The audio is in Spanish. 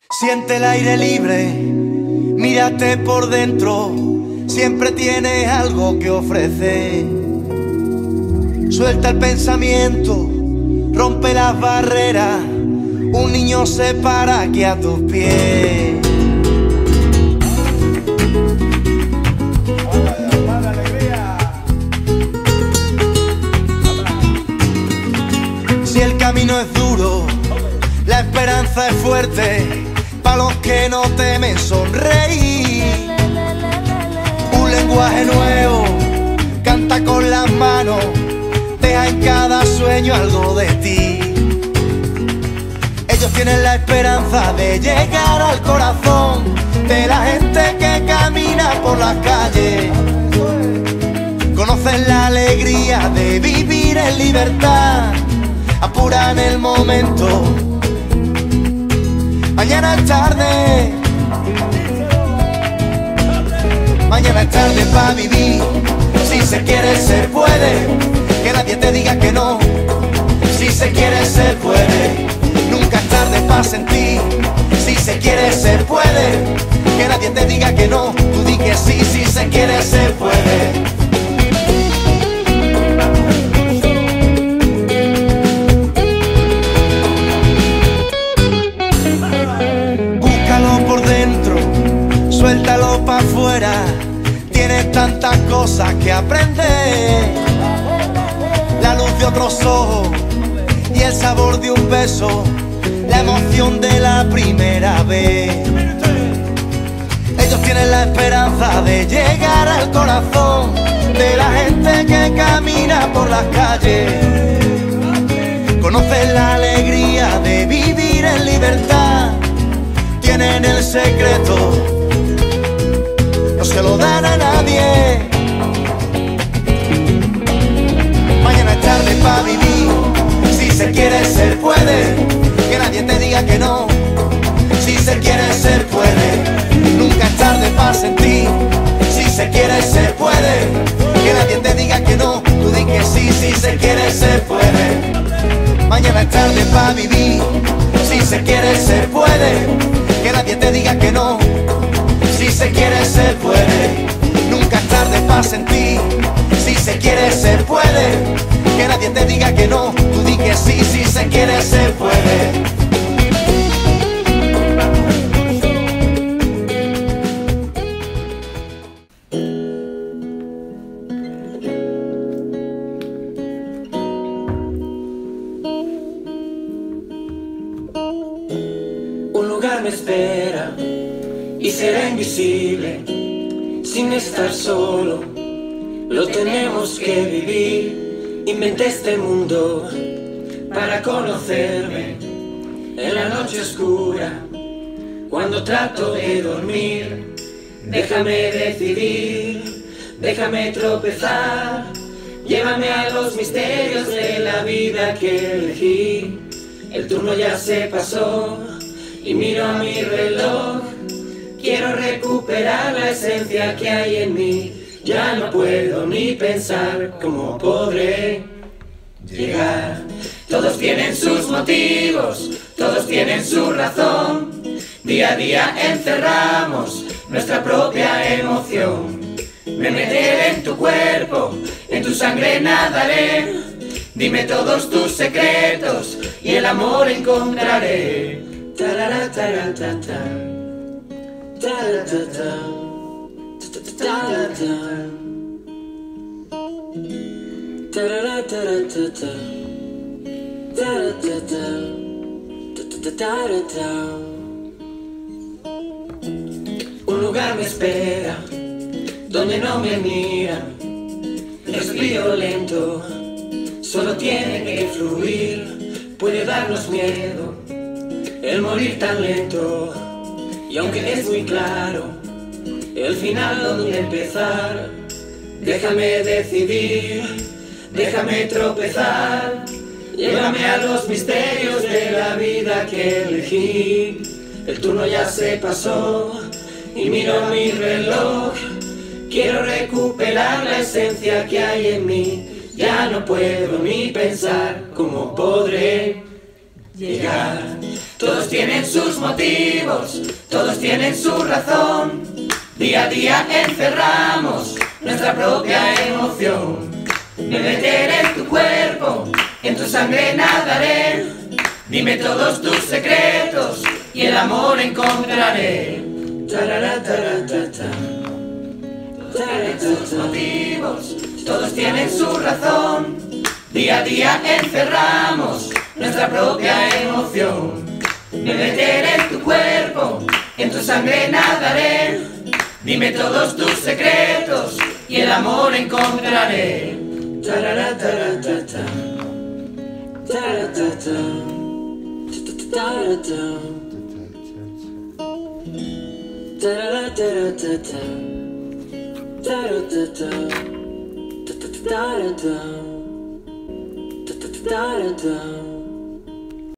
Siente el aire libre, mírate por dentro, siempre tienes algo que ofrecer. Suelta el pensamiento, rompe las barreras, un niño se para aquí a tus pies. Si el camino es duro, la esperanza es fuerte, para los que no temen sonreír. Un lenguaje nuevo, canta con las manos, deja en cada sueño algo de ti. Ellos tienen la esperanza de llegar al corazón de la gente que camina por las calles. Conocen la alegría de vivir en libertad, apuran el momento. Mañana es tarde, mañana es tarde para vivir. Si se quiere se puede, que nadie te diga que no. Si se quiere se puede, nunca es tarde para sentir. Si se quiere se puede, que nadie te diga que no. Tú di que sí, si se quiere se puede. Suéltalo pa' afuera, tienes tantas cosas que aprender. La luz de otros ojos y el sabor de un beso, la emoción de la primera vez. Ellos tienen la esperanza de llegar al corazón de la gente que camina por las calles. Conocen la alegría de vivir en libertad, tienen el secreto, no se lo dan a nadie. Mañana es tarde para vivir, si se quiere se puede, que nadie te diga que no. Si se quiere se puede, nunca es tarde para sentir. Si se quiere se puede, que nadie te diga que no. Tú di que sí, si se quiere se puede. Mañana es tarde para vivir, si se quiere se puede, que nadie te diga que no. Si se quiere se puede, nunca es tarde para sentir. Si se quiere se puede, que nadie te diga que no. Tú di que sí, si se quiere se puede. Un lugar me espera y será invisible, sin estar solo, lo tenemos que vivir. Inventé este mundo para conocerme en la noche oscura, cuando trato de dormir. Déjame decidir, déjame tropezar, llévame a los misterios de la vida que elegí. El turno ya se pasó y miro a mi reloj. Quiero recuperar la esencia que hay en mí. Ya no puedo ni pensar cómo podré llegar. Todos tienen sus motivos, todos tienen su razón. Día a día encerramos nuestra propia emoción. Me meteré en tu cuerpo, en tu sangre nadaré. Dime todos tus secretos y el amor encontraré. Tarara, tarara, tarara. Ta-da-da-da, ta-da-da-da, ta-da-da-da-da, ta-da-da-da, ta-da-da-da. Un lugar me espera, donde no me miran. Respiro lento, solo tiene que fluir. Puede darnos miedo el morir tan lento. Y aunque es muy claro el final donde empezar, déjame decidir, déjame tropezar, llévame a los misterios de la vida que elegí. El turno ya se pasó y miro mi reloj. Quiero recuperar la esencia que hay en mí. Ya no puedo ni pensar cómo podré llegar. Todos tienen sus motivos, todos tienen su razón. Día a día encerramos nuestra propia emoción. Me meteré en tu cuerpo, en tu sangre nadaré. Dime todos tus secretos y el amor encontraré. Todos tienen sus motivos, todos tienen su razón. Día a día encerramos nuestra propia emoción. Me meteré en tu cuerpo, en tu sangre nadaré. Dime todos tus secretos y el amor encontraré. Da-da-da